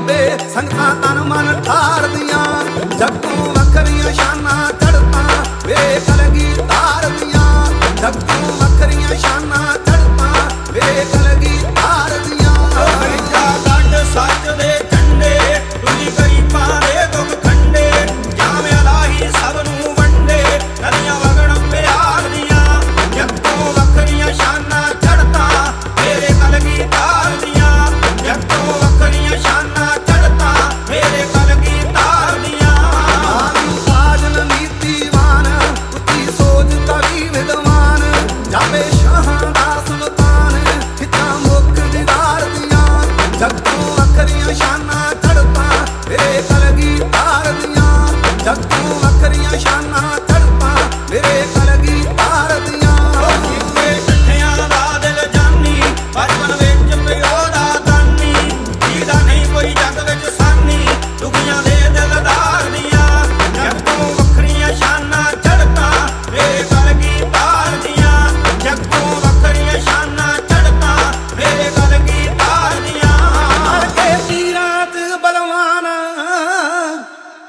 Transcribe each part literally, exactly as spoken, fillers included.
ਬਾਬੇ ਸੰਗਤਾਂ ਤਨ ਮਨ ਠਾਰਦੀਆਂ। ਜੱਗੋਂ ਵੱਖਰੀਆਂ ਸ਼ਾਨਾਂ ਚੜ੍ਹਤਾਂ ਵੇ ਕਲਗੀਧਰ ਦੀਆਂ। ਜੱਗੋਂ ਵੱਖਰੀਆਂ ਸ਼ਾਨਾਂ ਚੜ੍ਹਤਾਂ ਵੇ ਕਲਗੀਧਰ ਦੀਆਂ। ਕਰੀਜਾ ਕੱਢ ਸੱਚ ਦੇ ਝੰਡੇ ਤੁਸੀਂ ਗਰੀਬਾਂ ਦੇ ਦੁੱਖ ਖੰਡੇ। ਜਾਵੇਂ ਇਲਾਹੀ ਸਭ ਨੂੰ ਵੰਡੇ ਗਲੀਆਂ ਵਗਣ ਪਿਆਰ ਦੀਆਂ। ਜੱਗੋਂ ਵੱਖਰੀਆਂ ਸ਼ਾਨਾਂ ਚੜ੍ਹਤਾਂ ਮੇਰੇ ਕਲਗੀਧਰ ਦੀਆਂ। ਜੱਗੋਂ ਵੱਖਰੀਆਂ ਸ਼ਾਨਾਂ ਚੜ੍ਹਤਾਂ ਮੇਰੇ ਕਲਗੀਧਰ ਦੀਆਂ। ਸਾਜਨ ਨੀਤੀਵਾਨ ਉੱਚੀ ਸੋਚ ਕਵੀ ਵਿਦਵਾਨ ਜਾਵੇ ਸ਼ਾਹਾਂ ਦਾ ਸੁਲਤਾਨ ਖਿੱਚਾਂ ਮੁੱਖ ਦੀਦਾਰ ਦੀਆਂ। ਜੱਗੋਂ ਵੱਖਰੀਆਂ ਸ਼ਾਨਾਂ ਚੜ੍ਹਤਾਂ ਮੇਰੇ ਕਲਗੀਧਰ ਦੀਆਂ। ਜੱਗੋਂ ਵੱਖਰੀਆਂ ਸ਼ਾਨਾਂ ਚੜ੍ਹਤਾਂ ਮੇਰੇ ਕਲਗੀਧਰ ਦੀਆਂ। ਕੀਤੇ ਇਕੱਠਿਆਂ ਦਾ ਦਿਲ ਜਾਨੀ ਬਚਪਨ ਵਿੱਚ ਪਿਓ ਦਾ ਦਾਨੀ। ਜਿਹਦਾ ਨਹੀਂ ਕੋਈ ਜੱਗ ਵਿੱਚ ਸਾਨੀ ਦੁਖੀਆਂ ਦੇ ਦਿਲਦਾਰ ਦੀਆਂ। ਜੱਗੋਂ ਵੱਖਰੀਆਂ ਸ਼ਾਨਾਂ ਚੜ੍ਹਤਾਂ ਮੇਰੇ ਕਲਗੀਧਰ ਦੀਆਂ। ਜੱਗੋਂ ਵੱਖਰੀਆਂ ਸ਼ਾਨਾਂ ਚੜ੍ਹਤਾਂ ਮੇਰੇ ਕਲਗੀਧਰ ਦੀਆਂ। ਹਰ ਕੇ ਤੀਰਾਂ ਚ ਬਲਵਾਨ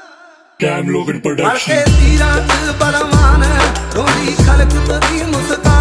Cam Logan ਹਰ ਕੇ Production। ਤੀਰਾਂ ਚ ਬਲਵਾਨ ਰੋਂਦੀ ਖਲਕ ਤੇਰੀ ਮੁਸਕਾਨ।